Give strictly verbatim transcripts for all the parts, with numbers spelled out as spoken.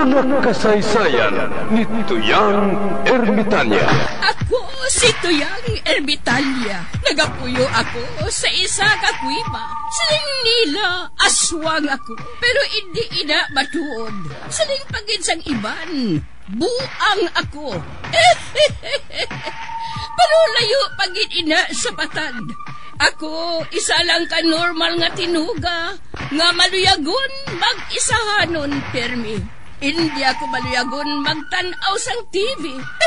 Mga kasaysayan ni Tuyang Ermitanya. Ako si Tuyang Ermitanya. Nagapuyo ako sa isa ka kuiba. Siling nila, aswang ako. Pero hindi ina matuod. Siling pagin sang iban, buang ako. Pero layo pagin ina sa batad. Ako, isa lang ka normal nga tinuga, nga maluyagon mag-isahanon, permi. Hindi ako maluyagon magtanaw sang T V.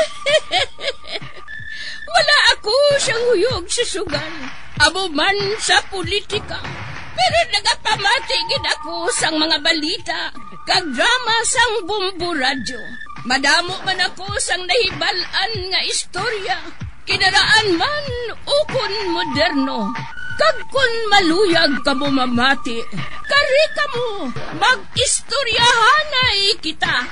Wala ako siyang huyog sa sugal, abo man sa politika. Pero nagapamatagin ako sang mga balita, kag drama sang Bumbu Radyo. Madamo man ako sang nahibalan nga istorya, kinaraan man ukon moderno. Kag kun maluyag ka mo mamati, kari ka mo, mag-istoryahanay kita.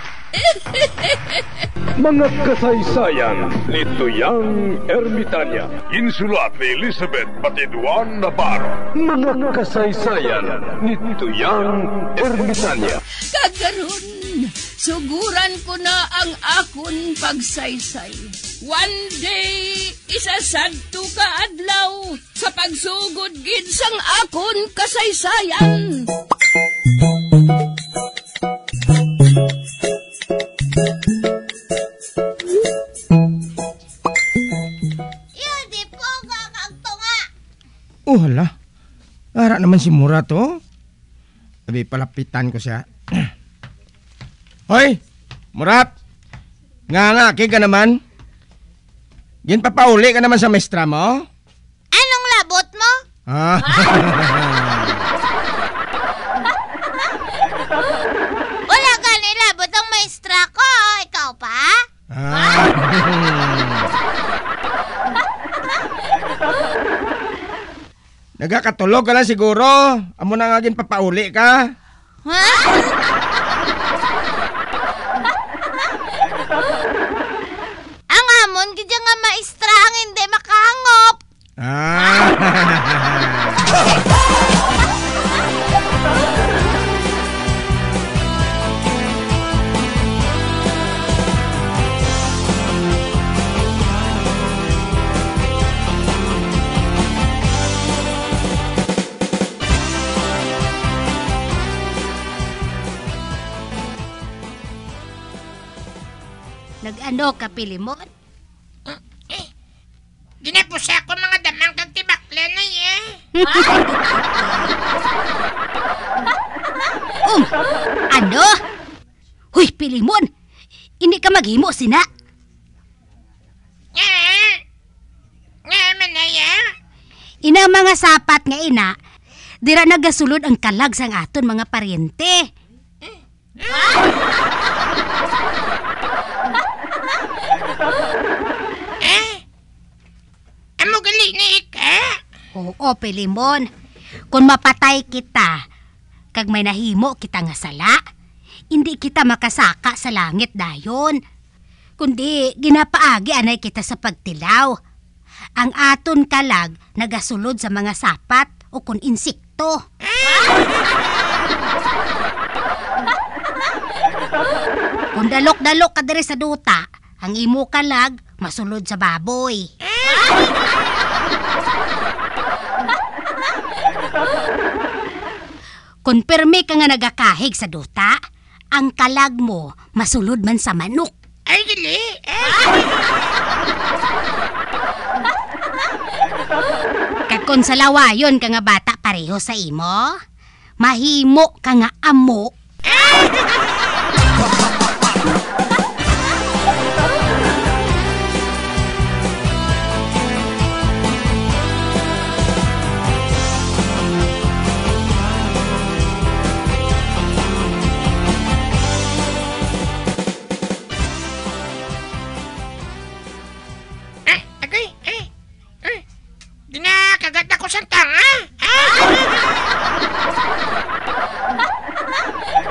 Mga kasaysayan ni Tuyang Ermitanya. Insulat ni Elizabeth Batiduan Navarro. Mga kasaysayan ni Tuyang Ermitanya. Kagaron, suguran ko na ang akon pagsaysay. One day, isasadto ka adlaw sa pagsugod gid sang akon kasaysayan. Yudi po kakagtunga. Oh, hala. Ara naman si Murat, oh. Sabi, palapitan ko siya. Hoy, Murat. Nga nga, kika naman. Yan papauli ka naman sa maestra mo? Anong labot mo? Ah. Wala ka nilabot ang maestra ko. Ikaw pa? Ah. Nagakatulog ka na siguro. Amo na nga gin papauli ka. Ha? Ang amon gidya nga maestra ang hindi makahangop. Ah. Nag-ano ka, Pilimon? Eh, ginapos ako mga damang kagtibakla na eh. Um, ano? Huy, Pilimon! Hindi ka maghimo, sina? Nga, nga man na ya. Ina mga sapat nga ina, dira nagasulod ang kalag sang aton mga paryente. Eh, amo gali ni ika. Oo, Pilimon. Kung mapatay kita, kag may nahimo kita nga sala, hindi kita makasaka sa langit dayon. Kundi ginapaagi anay kita sa pagtilaw. Ang aton kalag nagasulod sa mga sapat o kun insekto. Kung dalok-dalok ka diri sa duta, ang imo kalag masulod sa baboy. Kung permi ka nga nagakahig sa duta, ang kalag mo masulod man sa manok. Ay, gali. Kag kung sa lawayon ka nga bata pareho sa imo, mahimo ka nga amo. Ah, agay, eh. Eh, ginakagat ako sa tanga. Ah!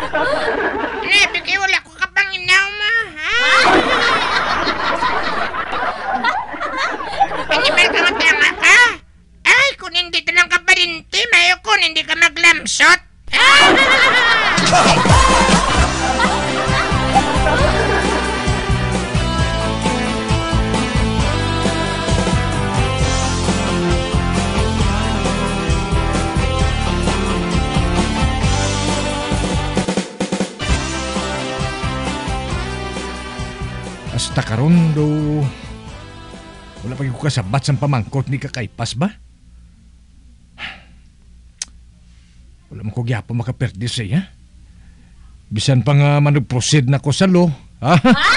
Hasta karon do wala pa ko kasabat sa pamangkot ni Kakaypas ba? Wala man ko gyapon makaperdi sa iya. Bisan pa nga manag-proceed na ko sa law. Ha?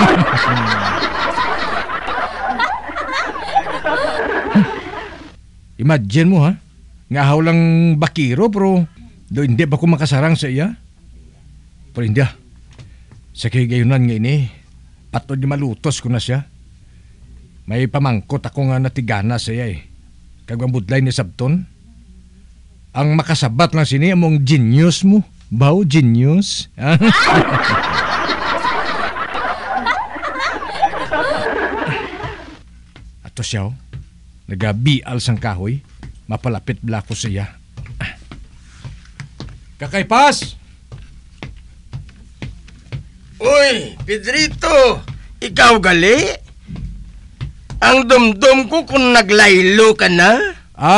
Imagine mo ha, nga haw lang bakiro pero do hindi ba ko makasarang sa iya? Pero hindi ah. Sa kigayunan nga ini, patod di malutos ko na siya. May pamangkot ako nga natigana sa iya eh. Kagwang budlay ni Sabton. Ang makasabat lang sini among genius mo. Bao, genius? Ato siya oh. Nagabial sang kahoy. Mapalapit bla ko siya. Kakaypas! Uy, Pedrito! Ikaw gali? Ang dumdum ko kung naglaylo ka na? Ah,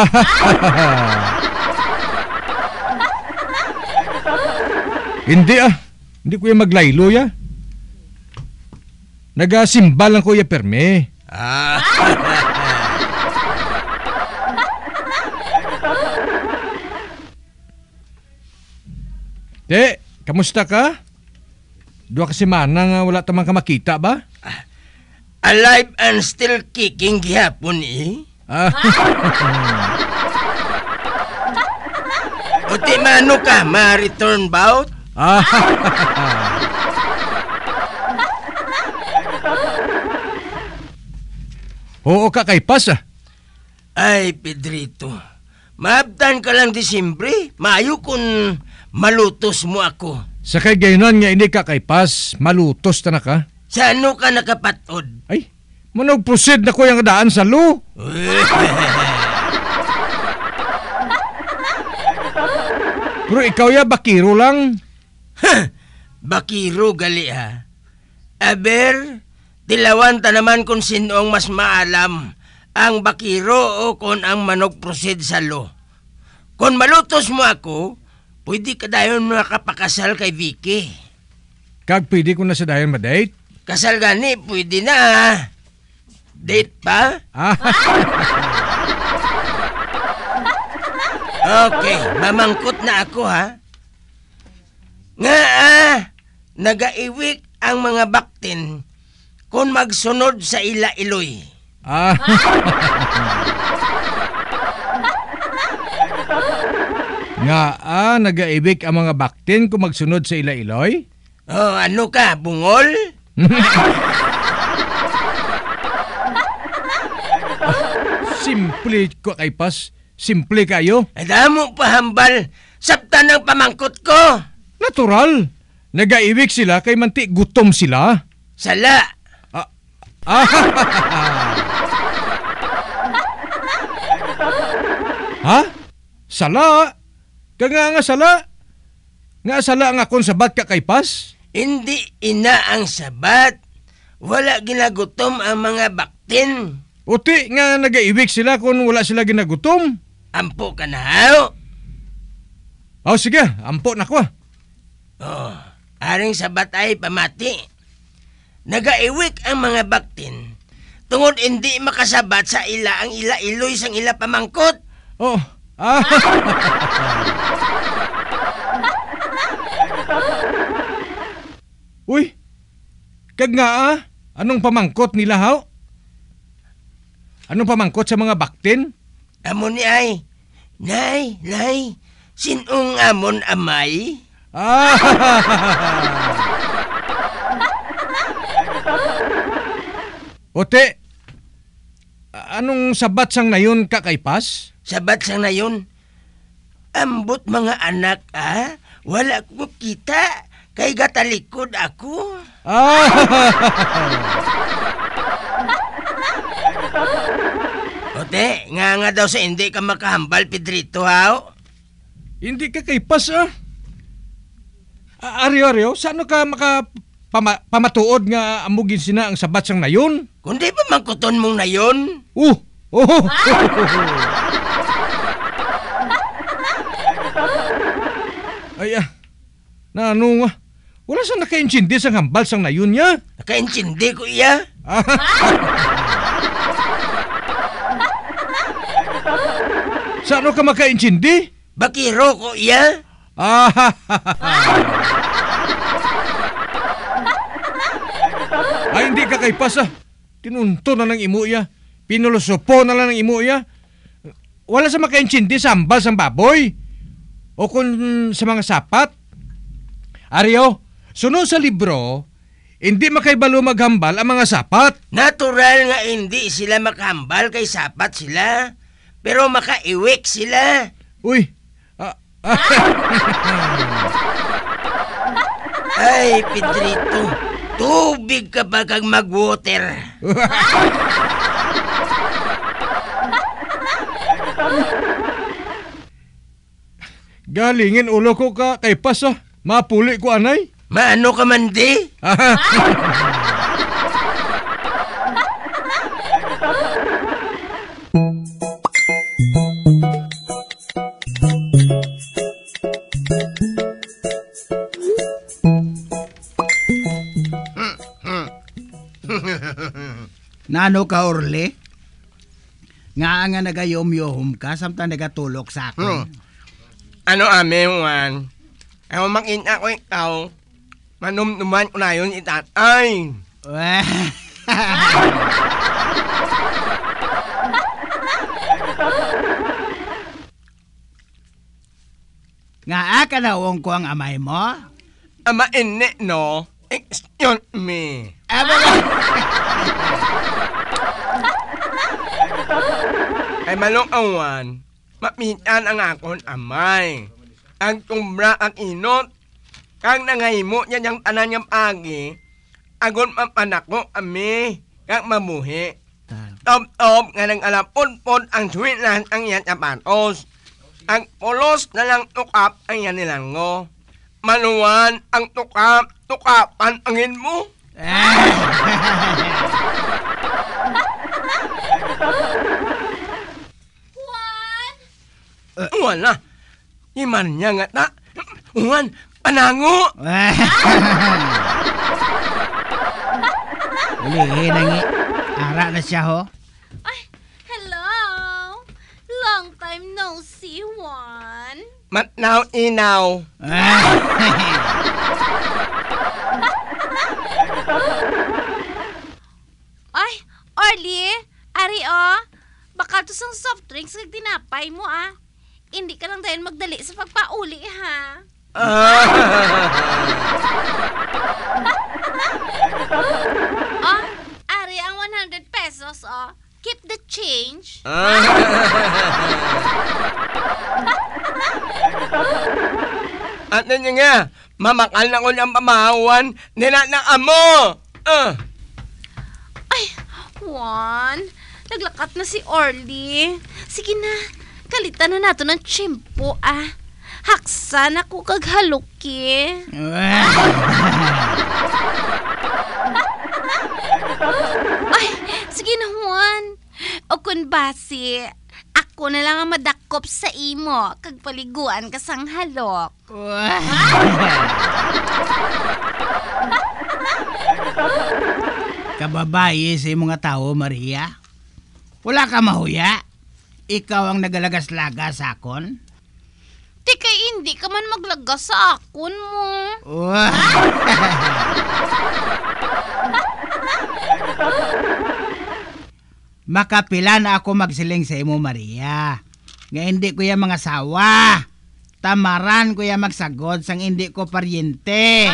hindi ah. Hindi ko yung maglaylo ya. Nagasimba lang ko ya perme. Ah. Te, kamusta ka? Dua ka semana nga wala tamang ka makita ba? Alive and still kicking gihapon eh. Ah. O ti mano ka, ma-return bout? Ah. Oo, Kakaypas ah. Ay, Pedrito. Maabtan ka lang Disyembre. Maayo kung malutos mo ako. Sa kay gayunan nga ini Kakaypas, malutos ta na ka. Sa ano ka nakapatod? Ay, manog proceed na ko yung daan sa lu. Pero ikaw ya, bakiro lang. Bakiro gali ha. Aber, dilawan ta naman kung sino ang mas maalam. Ang bakiro o kung ang manog proceed sa lo. Kung malutos mo ako, pwede ka dayon makapakasal kay Vicky. Kag pwede ko na sa dayon ma-date? Kasal gani, pwede na. Date pa? Ah. Okay, mamangkot na ako ha. Nga ah, nagaiwik ang mga baktin kung magsunod sa ila iloy. Ah. Nga ah, nagaibig ang mga baktin kung magsunod sa ila iloy? Oh, ano ka, bungol? Simple ko kay Pas. Simple kayo. Adamo pa hambal. Sapta ng pamangkot ko. Natural. Nagaibig sila kay manti gutom sila. Sala. Ah. Ah. Ha? Sala? Kanga nga sala? Nga sala nga kung sabat ka kay Pas? Hindi ina ang sabat. Wala ginagutom ang mga baktin. Uti nga nagaibig sila kung wala sila ginagutom. Ampo ka na haw. Oh, sige. Ampo na ko. Oh, aring sabat ay pamati. Nagaiwik ang mga baktin. Tungod hindi makasabat sa ila ang ila iloy sang ila pamangkot. Oh. Ah. Uy. Kag nga ah. Anong pamangkot nila haw? Anong pamangkot sa mga baktin? Amo ni ay, nay, nay, sinong amon amay? Ah! Ote, anong sabat sang nayon Kakaypas? Sabat sang nayon, ambot mga anak ah, wala ko kita, kay gatalikod ako. Ah! Ote, nga nga daw sa hindi ka makahambal, Pedrito, haw? Hindi ka kay Pas, ah. Aryo-aryo, saan ka maka pama, pamatuod nga amugin sina ang sabat sang nayon? Kundi pa mangkuton mong nayon? Uh! Oh! Ay, ah. Na ano nga? Wala saan nakaintindi sang hambal sang nayon niya? Nakaintindi ko iya? Saan ka makaintindi? Bakiro ko iya? Ah, ay hindi ka kay pasa. Tinunto na ng imo iya. Pinulosopo na lang ng imo iya. Wala sa makaintindi sambal sang baboy. O kung sa mga sapat. Aryo, sunod sa libro, hindi makaibalo maghambal ang mga sapat. Natural nga hindi sila makahambal kay sapat sila. Pero makaiwik sila. Uy, ah, ah. Ay, Pedrito, tubig ka ba kag mag-water? Galingin ulo ko ka kay pasa. Mapuli ko anay. Maano ka man di? Nano ka, Orly? Nga nga nagayom-yom ka samtang nagatulog sa akin. Hmm. Ano ame, Juan? Ayaw makita ko ikaw. Manumnuman ko na yun itatay. Nga ka nawong ko ang amay mo? Ama inni, no? Excuse me. Aba Ay malong awan, mapitan ang akon amay. Ang tumbra ang inot, kang nangahimo niya niyang tanan niyang agi, agon mapanako ami, kang mamuhi. Top-top nga nang alapon-pon ang sweetland ang yan kapatos. Ang polos na lang tukap ang yan nilango. Manuwan ang tukap, tukapan angin mo. Uh, wala. Iman niya nga ta. Uwan, panango. Uli, nangi. Ara na siya, ho? Ay, hello. Long time no see, Juan. Matnaw inaw. Ay, Orly, ari oh. Baka to sang soft drinks kag tinapay mo ah. Hindi ka lang dahil magdali sa pagpauli, ha? Oh, ari ang one hundred pesos, oh. Keep the change. At nanyo nga, mamakal na ko niyang pamahawan, ninanaan mo. Uh. Ay, Juan, naglakat na si Orly. Sige na. Kalitan na nato ng tsimpo, ah. Haksan ako kag haluki. Ay, sige na, Juan. O kun basi, ako na lang ang madakop sa imo kag paliguan ka sang halok. Kababae sa imong nga tao, Maria. Wala ka mahuya? Ikaw ang nagalagas-lagas sa akon? Di kay hindi ka man maglagas sa akon mo. Makapila na ako magsiling sa imo, Maria. Nga hindi ko ya mga sawa. Tamaran ko ya magsagod sang hindi ko paryente.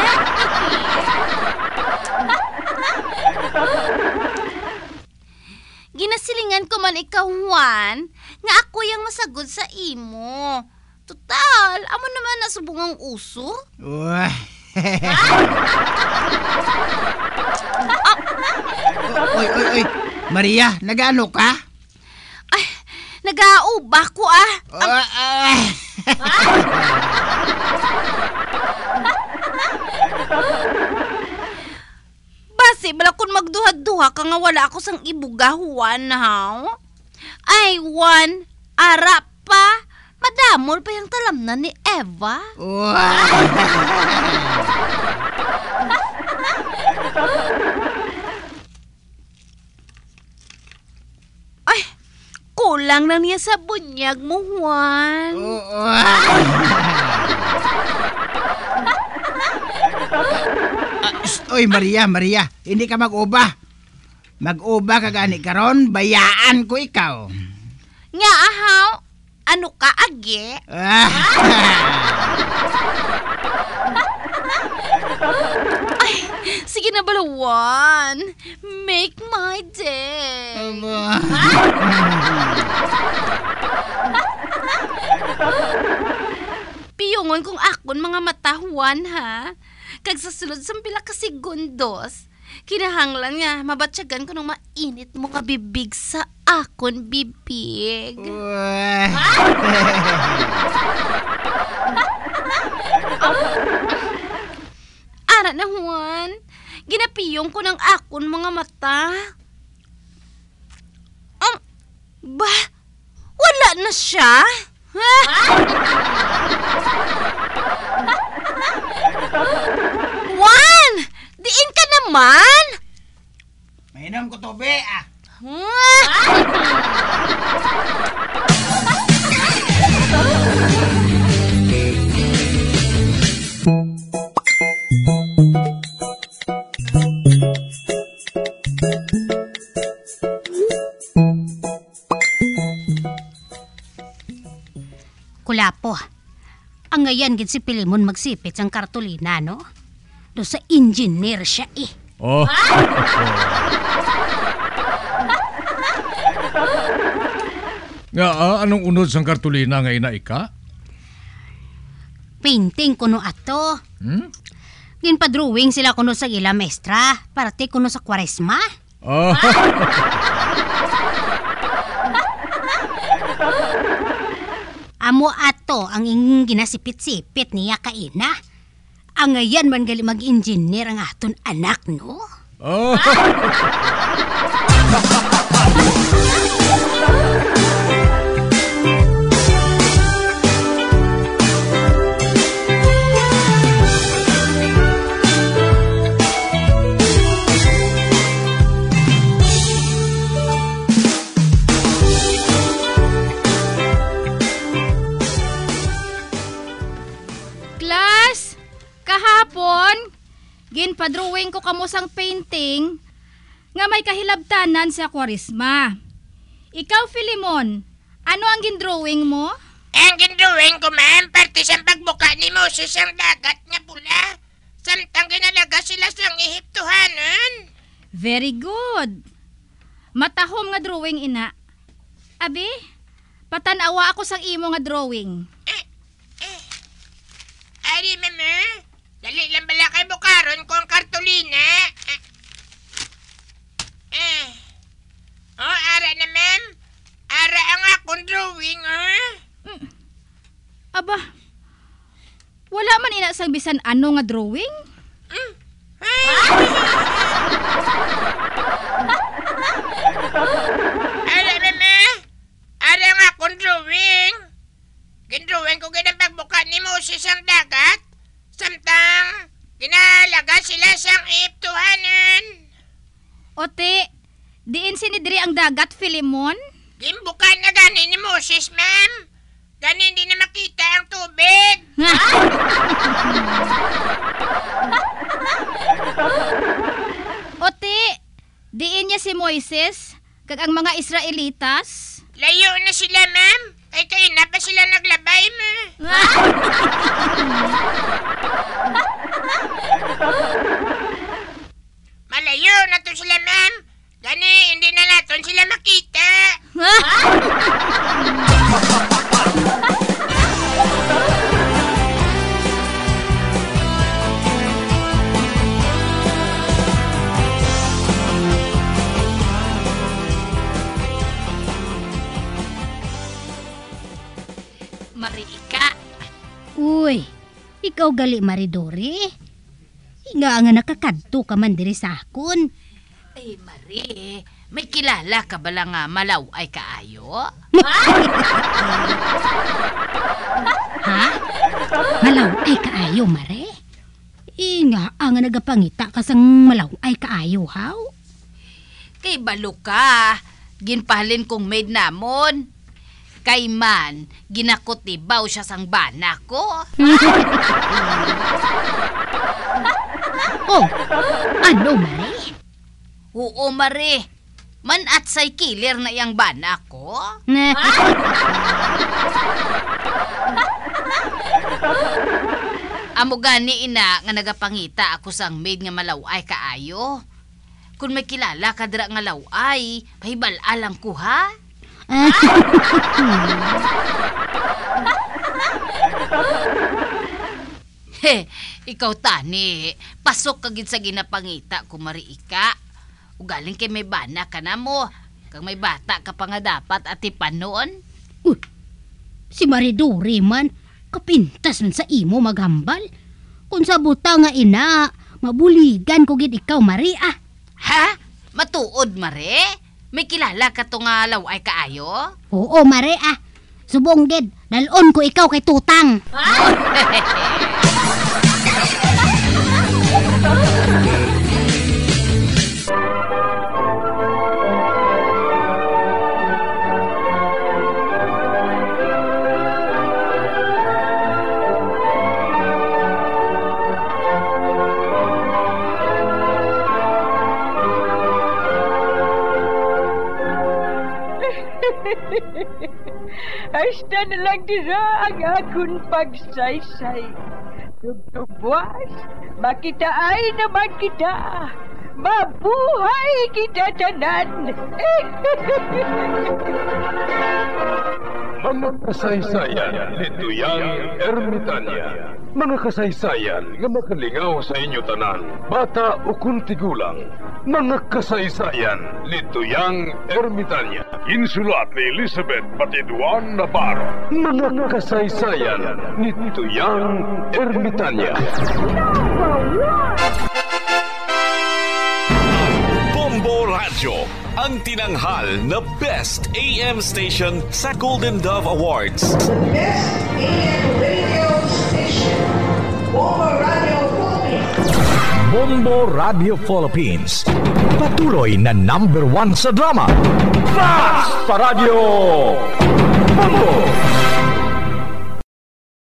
Ginasilingan ko man ikaw, Juan, nga ako yung masagod sa imo. Total, amo naman nasubong ang uso. Ah. Oy, oy, oy. Maria, nag-ano ka? Ay, nag-aubah ko ah. Ang... Uh, uh. Basi, bala kung magduha-duha ka nga wala ako sang ibuga, Juan, ha? Ay, Juan, ara pa. Madamol pa yung talamnan ni Eva. Kulang lang niya sa bunyag mo, Juan. Oo. Oy, Maria, Maria, hindi ka mag-uba. Mag-uba ka gani karon, bayaan ko ikaw. Nga ahaw, ano ka agi? Ah. Ay, sige na balawan. Make my day. Aba. Piyungon kung akon mga matahuan ha. Kag sa sulod sa pila ka segundos, kinahanglan nga mabatyagan ko ng mainit mo ka bibig sa akon bibig. Uy. Ara na Juan, ginapiyong ko ng akon mga mata. Um, ba? Wala na siya? Juan! Diin ka naman! Mainom ko tobe ah. Kulapo, ang ngayon gid si Pilimon magsipit sang kartolina, no? Do sa engineer siya eh. Oh. Nga, ah, anong unod sang kartulina nga ina ika? Painting kuno ato. Hmm? Ginpa-drawing sila kuno sa ila maestra, parte kuno sa Kwaresma. Oh. Amo ato ang ing ginasipit-sipit niya kaina. Ang ngayon man gali mag-engineer ang aton anak, no? Oh. Class, kahapon, ginpa-drawing ko kamo sang painting nga may kahilabtanan sa Kwaresma. Ikaw, Filimon, ano ang gindrawing mo? Ang ginduwing ko, ma'am, parte sa pagbuka ni Moses ang dagat nga pula. Samtang ginalaga sila sa Ehiptohanon. Very good. Matahom nga drawing, ina. Abi, patanawa ako sang imo nga drawing. Eh, eh. Ari, mama, dali lang bala kay bukaron ko ang kartolina. Eh. eh. Oh, ara na, ma'am. Ara ang akong drawing, oh. Aba, wala man ina sang bisan ano nga drawing? Mm. Ara, mama. Ara ang akong drawing. Gindrawing ko ganang pagbuka ni Moses ang dagat. Samtang ginalaga sila sa Ehiptohanon. Ote, diin sinidri ang dagat, Filimon? Gimbuka na gani ni Moses, ma'am. Gani hindi na makita ang tubig. Ote, diin niya si Moises, kag ang mga Israelitas? Layo na sila, ma'am. Ay kayo na pa sila naglabay, ma. Malayo na to sila, ma'am. Gani, hindi na natin sila makita. Marika. Uy, ikaw gali Maridori. Nga nga nakakadto ka man diri sa akon. Ay, Mari, may kilala ka ba lang nga malaw ay kaayo? Ha? Malaw ay kaayo, Mare? Inga ang nagapangita ka sang malaw ay kaayo, haw? Kay balo ka, ginpahalin kong maid namon. Kay man, ginakutibaw siya sang bana ko. Oh, ano, Mare? Oo, Mare. Man at say kilir na iyang bana ko. Amo gani ina nga nagapangita ako sang maid nga malaway kaayo. Kung may kilala ka dira nga laway, pahibal alang ko ha. He, ikaw tani, pasok kagid sa ginapangita ko mariika. Ugaling kay may bana ka na mo. Kang may bata ka pa nga dapat atipan noon. Uh, si Maridori man, kapintas man sa imo maghambal. Kung sa buta nga ina, mabuligan ko gid ikaw, Maria. Ha? Matuod, Mare? May kilala ka to nga laway kaayo? Oo, Maria. Subong gid, dalon ko ikaw kay Tutang. Hasta na lang dira ang akong pagsaysay. Tugtugwas, makitaan naman kita. Mabuhay kita tanan. Mga kasaysayan ni Tuyang Ermitanya. Mga kasaysayan nga makalingaw sa inyo tanan, bata o kuntigulang. Mga kasaysayan ni Tuyang Ermitanya. Insulat ni Elizabeth Batiduan Navarro. Mga kasaysayan ni Tuyang Ermitanya. Bombo Radio, ang tinanghal na Best A M Station sa Golden Dove Awards. Best A M Radio Station, Bombo Radio Philippines. Bombo Radio Philippines, patuloy na number one sa drama. Mas Paradyo Bombo!